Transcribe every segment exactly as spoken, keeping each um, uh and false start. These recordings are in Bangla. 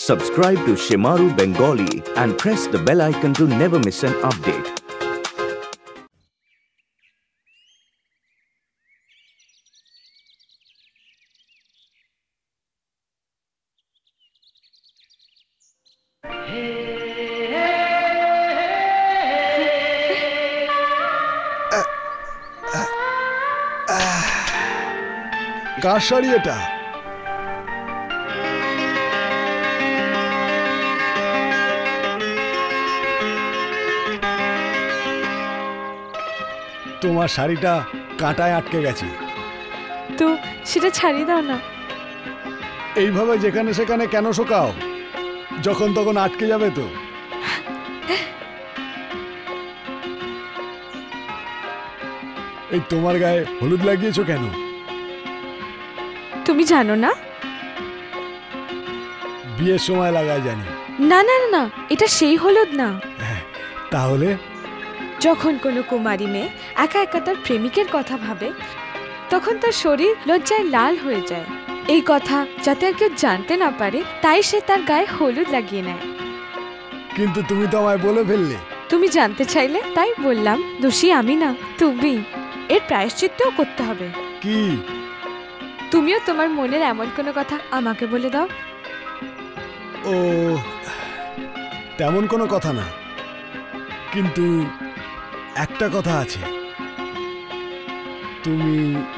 Subscribe to Shimaru Bengali and press the bell icon to never miss an update. কার শাড়ি এটা? তোমার শাড়িটা কাঁটায় আটকে গেছে, তো সেটা ছাড়িয়ে দাও না। এইভাবে যেখানে সেখানে কেন শোকাও? যখন তখন আটকে যাবে তো। এই তোমার গায়ে হলুদ লাগিয়েছো কেন? তুমি জানো না? বিয়ের সময় লাগায় জানি। না না না, এটা সেই হলুদ না। তাহলে? যখন কোনো কুমারী মেয়ে একা একা তার প্রেমিকের কথা ভাবে, তখন তার শরীর লজ্জায় লাল হয়ে যায়। এই কথা যাতে আর কেউ জানতে না পারে, তাই সে তার গায়ে হলুদ লাগিয়ে নেয়। কিন্তু তুমি তো আমায় বলে ফেললে। তুমি জানতে চাইলে তাই বললাম। দোষী আমি না, তুমি। এর প্রায়শ্চিত্তও করতে হবে। কি? তুমিও তোমার মনের এমন কোনো কথা আমাকে বলে দাও। ও, তেমন কোনো কথা না, কিন্তু একটা কথা আছে। তুমি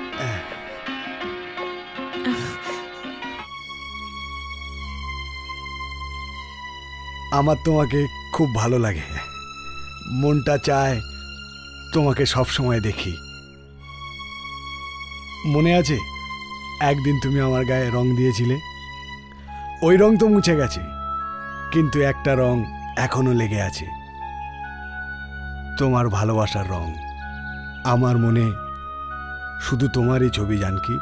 আমার তোমাকে খুব ভালো লাগে। মনটা চায় তোমাকে সব সময় দেখি। মনে আছে একদিন তুমি আমার গায়ে রং দিয়েছিলে? ওই রং তো মুছে গেছে, কিন্তু একটা রং এখনো লেগে আছে, তোমার ভালোবাসার রং। আমার মনে শুধু তোমারই ছবি, জানকি।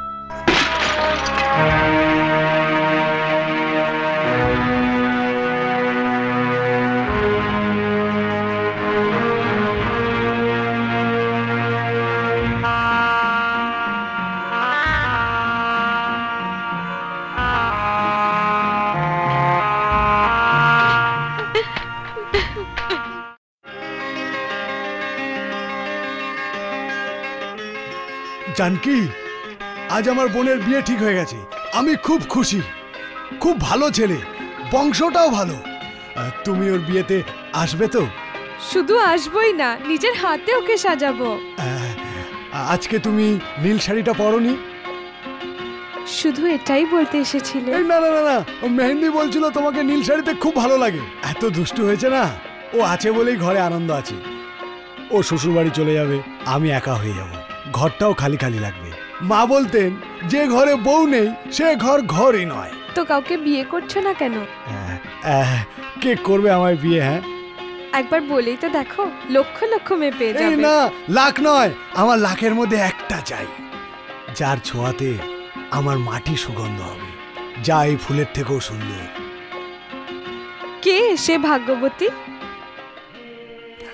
জানকি, আজ আমার বোনের বিয়ে ঠিক হয়ে গেছে। আমি খুব খুশি। খুব ভালো ছেলে, বংশটাও ভালো। তুমি ওর বিয়েতে আসবে তো? শুধু আসবই না, নিজের হাতে ওকে সাজাবো। আজকে তুমি নীল শাড়িটা পরোনি? শুধু এটাই বলতে এসেছিলে? না না না না, মেহেন্দি বলছিল তোমাকে নীল শাড়িতে খুব ভালো লাগে। এত দুষ্টু হয়েছে না। ও আছে বলেই ঘরে আনন্দ আছে। ও শ্বশুর বাড়ি চলে যাবে, আমি একা হয়ে যাব, ঘরটাও খালি খালি লাগবে। মা বলতেন যে ঘরে বউ নেই সে ঘর ঘরই নয়। তো কাউকে বিয়ে করছো না কেন? কে করবে আমায় বিয়ে? হ্যাঁ, একবার বলেই তো দেখো, লক্ষ লক্ষ মেয়ে পেয়ে যাবে। না, লাখ নয়, আমার লাখের মধ্যে একটা চাই, যার ছোঁয়াতে আমার মাটি সুগন্ধ হবে, যা এই ফুলের থেকেও সুন্দর। কে সে ভাগ্যবতী?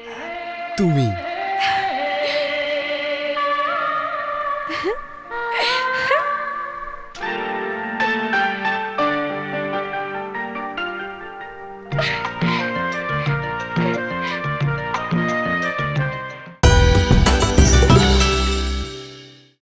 তুমি।